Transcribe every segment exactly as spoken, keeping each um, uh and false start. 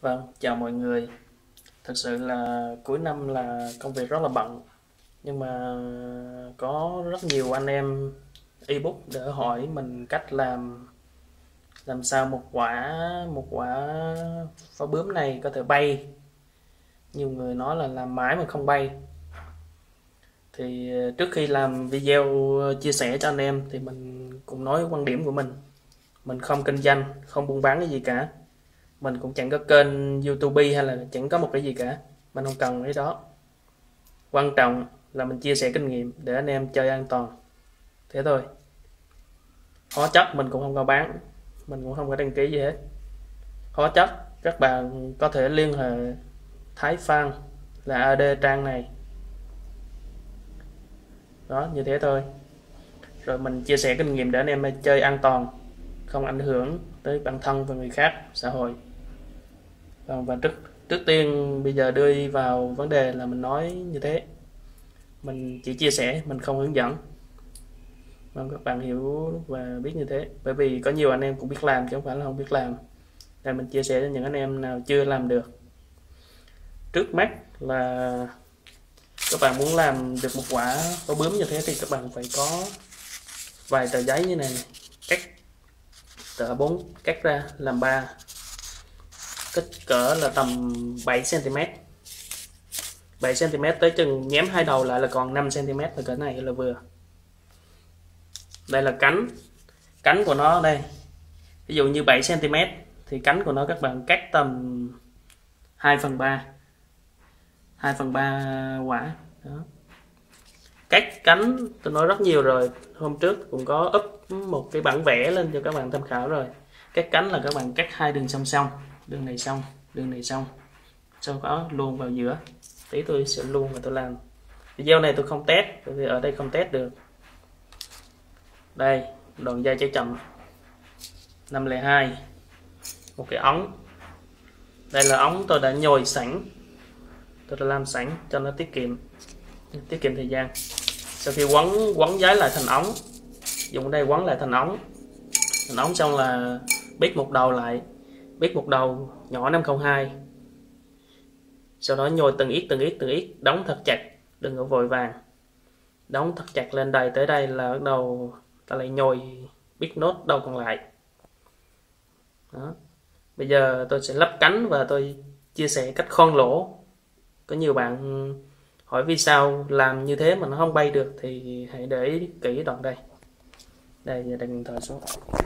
Vâng, chào mọi người. Thực sự là cuối năm là công việc rất là bận, nhưng mà có rất nhiều anh em ebook để hỏi mình cách làm làm sao một quả một quả pháo bướm này có thể bay. Nhiều người nói là làm mãi mà không bay. Thì trước khi làm video chia sẻ cho anh em thì mình cũng nói quan điểm của mình. Mình không kinh doanh, không buôn bán cái gì cả. Mình cũng chẳng có kênh YouTube hay là chẳng có một cái gì cả, mình không cần cái đó. Quan trọng là mình chia sẻ kinh nghiệm để anh em chơi an toàn, thế thôi. Hóa chất mình cũng không có bán, mình cũng không có đăng ký gì hết. Hóa chất các bạn có thể liên hệ Thái Phan là a đê trang này đó, như thế thôi. Rồi mình chia sẻ kinh nghiệm để anh em chơi an toàn, không ảnh hưởng tới bản thân và người khác, xã hội. Vâng, và trước trước tiên bây giờ đưa vào vấn đề là mình nói như thế. Mình chỉ chia sẻ, mình không hướng dẫn. Mong các bạn hiểu và biết như thế. Bởi vì có nhiều anh em cũng biết làm chứ không phải là không biết làm. Nên mình chia sẻ cho những anh em nào chưa làm được. Trước mắt là các bạn muốn làm được một quả pháo bướm như thế thì các bạn phải có vài tờ giấy như này, cắt tờ bốn, cắt ra làm ba, kích cỡ là tầm bảy xăng ti mét, bảy xăng ti mét tới chừng nhém hai đầu lại là còn năm xăng ti mét, là cỡ này là vừa. Đây là cánh cánh của nó đây, ví dụ như bảy xăng ti mét thì cánh của nó các bạn cắt tầm hai phần ba, hai phần ba quả đó. Cắt cánh tôi nói rất nhiều rồi, hôm trước cũng có up một cái bản vẽ lên cho các bạn tham khảo rồi. Cắt cánh là các bạn cắt hai đường song song, đường này xong, đường này xong, sau đó luôn vào giữa. Tí tôi sẽ luôn và tôi làm. Video này tôi không test, bởi vì ở đây không test được. Đây, đoạn dây cháy chậm năm không hai, một cái ống. Đây là ống tôi đã nhồi sẵn, tôi đã làm sẵn cho nó tiết kiệm tiết kiệm thời gian. Sau khi quấn quấn giấy lại thành ống, dùng đây quấn lại thành ống, thành ống xong là bít một đầu lại, bít một đầu nhỏ năm không hai. Sau đó nhồi từng ít từng ít từng ít, đóng thật chặt, đừng có vội vàng. Đóng thật chặt lên đây, tới đây là bắt đầu ta lại nhồi bít nốt đầu còn lại đó. Bây giờ tôi sẽ lắp cánh và tôi chia sẻ cách khoan lỗ. Có nhiều bạn hỏi vì sao làm như thế mà nó không bay được thì hãy để ý kỹ đoạn đây. Đây, giờ đặt điện thoại xuống.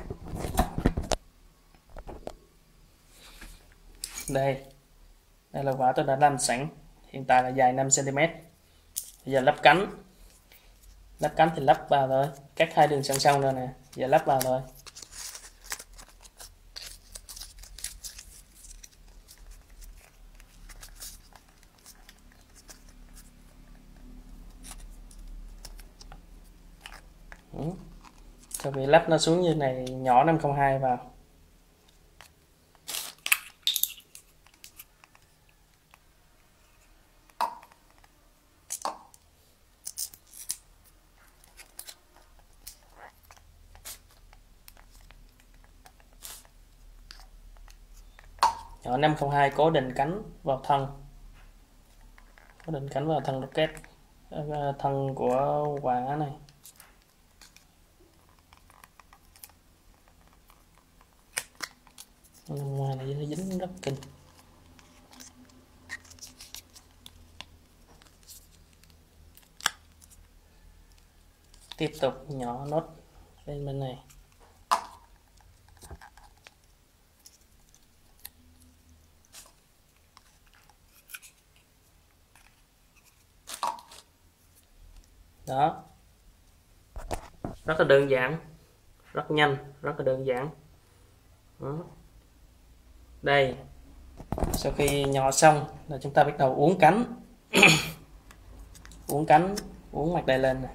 Đây, đây là quả tôi đã làm sẵn, hiện tại là dài năm xăng ti mét. Bây giờ lắp cánh. Lắp cánh thì lắp vào thôi, cắt hai đường song song rồi nè, giờ lắp vào thôi. Ừ. Sau khi lắp nó xuống như này, nhỏ năm không hai vào. Nhỏ năm không hai cố định cánh vào thân, cố định cánh vào thân rocket, thân của quả này. Ngoài này nó dính rất kinh. Tiếp tục nhỏ nốt lên bên này. Đó, rất là đơn giản, rất nhanh, rất là đơn giản đó. Đây, sau khi nhỏ xong là chúng ta bắt đầu uốn cánh. Uốn cánh, uốn mặt đây lên này,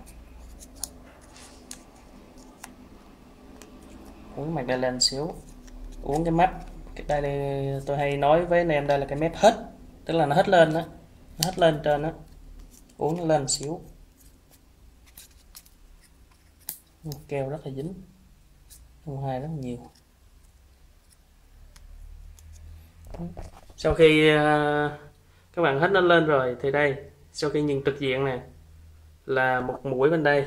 uốn mặt đây lên xíu, uốn cái mép. Đây, đây tôi hay nói với anh em, đây là cái mép hết, tức là nó hết lên đó, nó hết lên trên đó, uốn nó lên xíu. Keo rất là dính, không hai rất nhiều. Sau khi uh, các bạn hết nó lên rồi thì đây, sau khi nhìn trực diện nè là một mũi bên đây,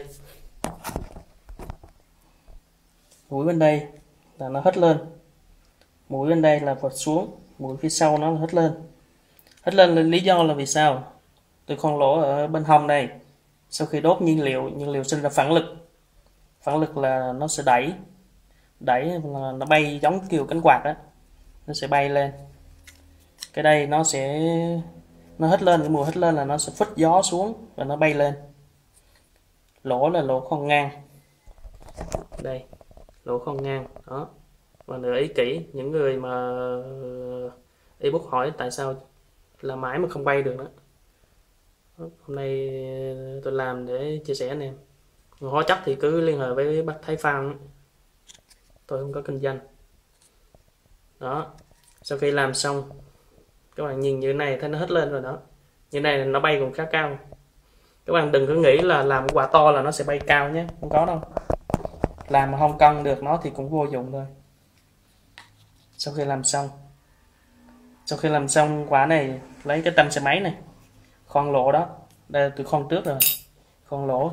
mũi bên đây là nó hết lên, mũi bên đây là vọt xuống, mũi phía sau nó là hết lên. Hết lên là lý do là vì sao? Từ con lỗ ở bên hông đây, sau khi đốt nhiên liệu, nhiên liệu sinh ra phản lực, phản lực là nó sẽ đẩy, đẩy là nó bay giống kiểu cánh quạt á, nó sẽ bay lên. Cái đây nó sẽ nó hết lên, cái mùa hết lên là nó sẽ phích gió xuống và nó bay lên. Lỗ là lỗ khoan ngang, đây lỗ khoan ngang đó. Và để ý kỹ, những người mà ebook hỏi tại sao làm mãi mà không bay được đó, hôm nay tôi làm để chia sẻ anh em. Hóa chất thì cứ liên hệ với bác Thái Phan, tôi không có kinh doanh đó. Sau khi làm xong các bạn nhìn như thế này thấy nó hết lên rồi đó, như này nó bay cũng khá cao. Các bạn đừng có nghĩ là làm quả to là nó sẽ bay cao nhé, không có đâu. Làm mà không cân được nó thì cũng vô dụng thôi. Sau khi làm xong sau khi làm xong quả này, lấy cái tâm xe máy này, khoan lỗ đó, đây tôi khoan trước rồi, khoan lỗ,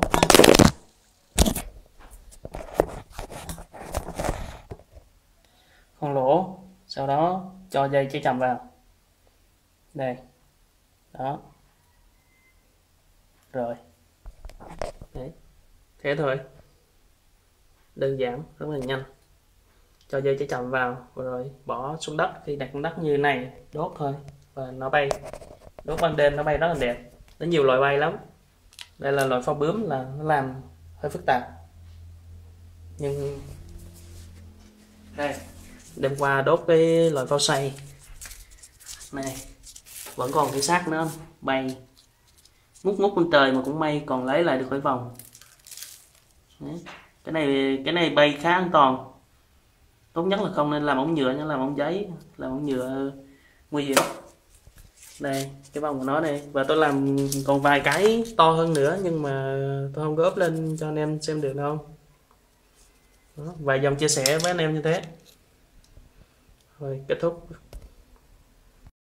khoan lỗ, sau đó cho dây cháy chậm vào đây đó, rồi đấy, thế thôi, đơn giản rất là nhanh. Cho dây cháy chậm vào rồi bỏ xuống đất, khi đặt xuống đất như này đốt thôi và nó bay. Đốt ban đêm nó bay rất là đẹp, nó nhiều loại bay lắm. Đây là loại pháo bướm là nó làm hơi phức tạp, nhưng đây đêm qua đốt cái loại pháo xay này vẫn còn cái xác nữa, bay ngút ngút bên trời mà cũng may còn lấy lại được khỏi vòng. Đấy. cái này cái này bay khá an toàn. Tốt nhất là không nên làm ống nhựa, nhưng làm ống giấy, làm ống nhựa nguy hiểm. Đây cái vòng của nó đây, và tôi làm còn vài cái to hơn nữa nhưng mà tôi không có up lên cho anh em xem được đâu. Đó, vài dòng chia sẻ với anh em như thế. Rồi kết thúc.